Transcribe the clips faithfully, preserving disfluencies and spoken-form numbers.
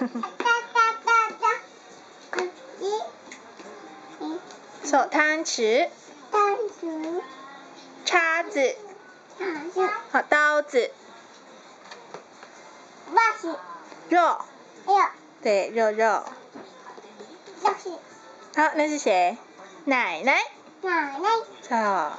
手汤匙， 汤匙， 叉子， 叉子， 好，刀子， 袜子， 肉， 肉， 对，肉肉。 钥匙， 好，那是谁？奶奶。 奶奶， 好，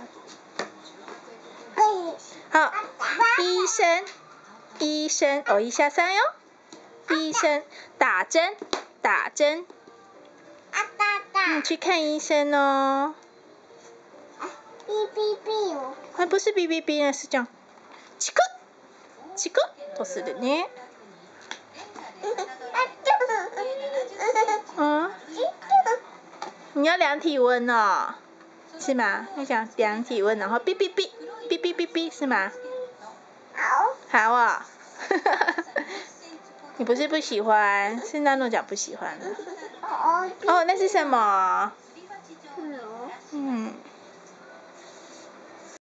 柜子， 好，医生，医生，哦，一下三哟。医生，打针，打针。 啊哒哒， 你去看医生哦。 哔哔哔哦。 啊，不是哔哔哔，那是这样。チクッ、チクッとするね。嗯。你要量体温哦，是吗？那讲量体温，然后哔哔哔，哔哔哔哔，是吗？ 好。 好啊、哦。你不是不喜欢，是娜诺讲不喜欢。 哦。 哦，那是什么？